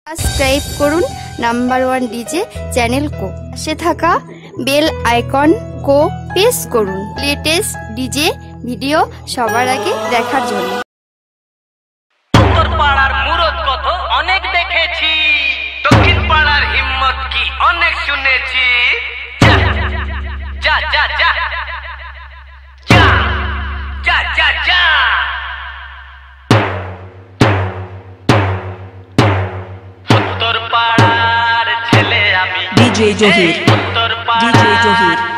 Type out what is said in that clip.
Subscribe করুন number one DJ channel কো। পাশে থাকা বেল আইকন কো প্রেস করুন লেটেস্ট ডিজে ভিডিও সবার আগে দেখার জন্য। উত্তর পাড়ার মুরত কত অনেক দেখেছি, দক্ষিণ পাড়ার হিম্মত কি অনেক শুনেছি। যা যা যা যা যা যা যা যা উত্তর পাড়ার ছেলে আমি, DJ Johir, উত্তর DJ Johir।